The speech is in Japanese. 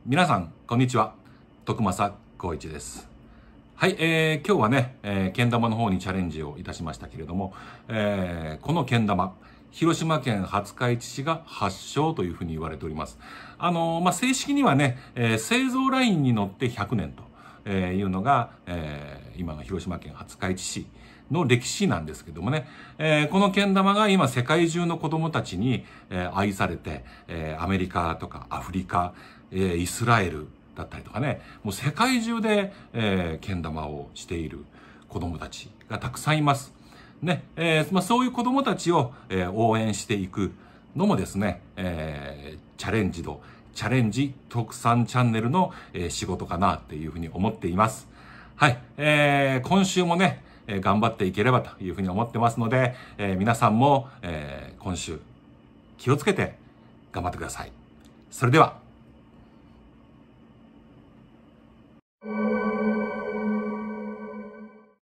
皆さん、こんにちは。徳正光一です。はい、今日はね、けん玉の方にチャレンジをいたしましたけれども、このけん玉、広島県廿日市市が発祥というふうに言われております。正式にはね、製造ラインに乗って100年というのが、今の広島県廿日市市の歴史なんですけどもね、このけん玉が今世界中の子供たちに、愛されて、アメリカとかアフリカ、イスラエルだったりとかね、もう世界中で、けん玉をしている子供たちがたくさんいます。ね、そういう子供たちを、応援していくのもですね、チャレンジ特産チャンネルの、仕事かなっていうふうに思っています。はい、今週もね、頑張っていければというふうに思ってますので、皆さんも、今週気をつけて頑張ってください。それでは。